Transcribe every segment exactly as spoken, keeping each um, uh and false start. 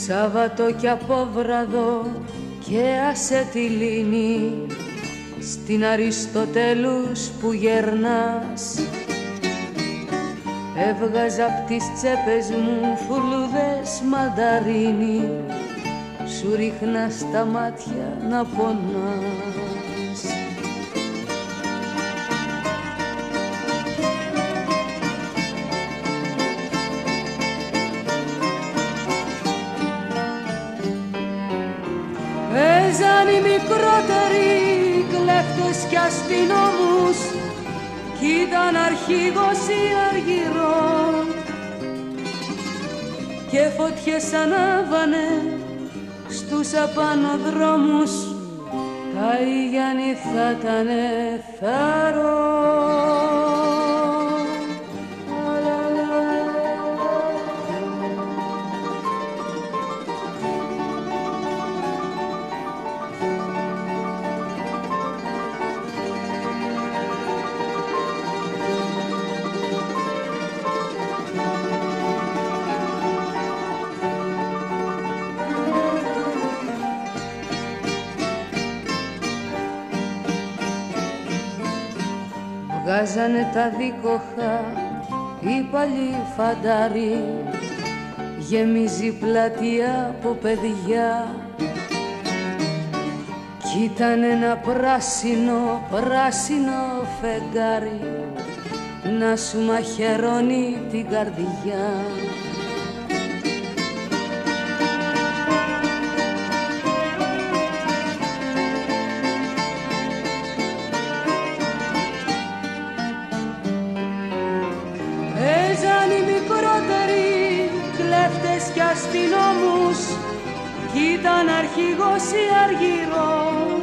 Σάββατο κι απόβραδο και άσε τη λύνη στην Αριστοτέλους που γερνάς. Έβγαζα απ' τις τσέπες μου φουλούδες μανταρίνι, σου ρίχνα στα μάτια να πονάς. Παίζαν οι μικρότεροι κλέφτες κι αστυνόμους κι ήταν αρχηγός ή αργυρό και φωτιές ανάβανε στους απανοδρόμους, τα Ιγιάννη θα ήτανε θάρρο. Βγάζανε τα δίκοχα οι παλιοί φαντάροι, γεμίζει πλατεία από παιδιά κι ήταν ένα πράσινο, πράσινο φεγγάρι να σου μαχαιρώνει την καρδιά. Παίζαν οι μικρότεροι κλέφτες κι αστυνόμους κι ήταν αρχηγός ή αργυρό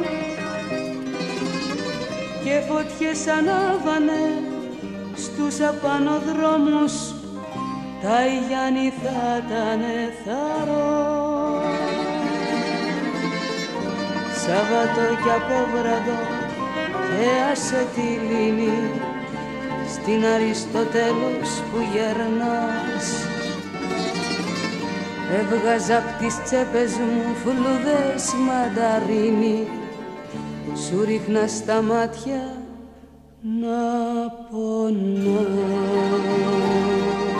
και φωτιές ανάβανε στους απανοδρόμους, τα Ιγιάννη θα ήτανε θάρρο. Σάββατο κι απόβραδο και άσε τη λύνη στην Αριστοτέλους που γερνάς. Έβγαζα απ' τις τσέπες μου φλουδές μανταρίνι, σου ρίχνα στα μάτια να πονάς.